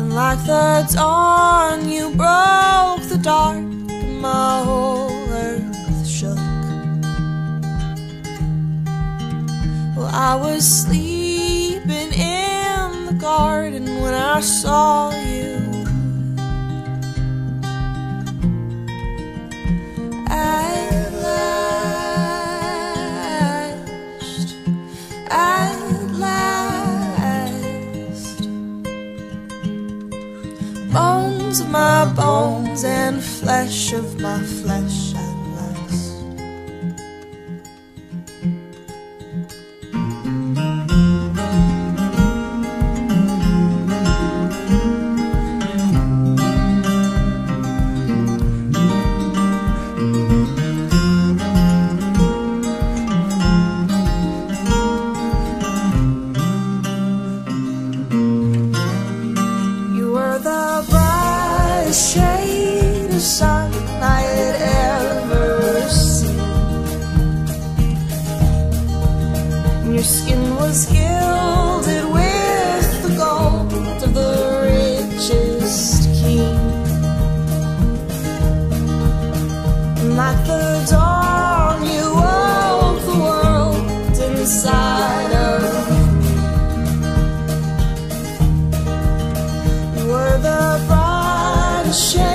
Like the dawn, you broke the dark, and my whole earth shook. Well, I was sleeping in the garden when I saw you. At last, bones of my bones and flesh of my flesh at last. The brightest shade of sun I had ever seen. Your skin was gilded with the gold of the richest king. Like the dawn, you woke the world inside of the brightest shade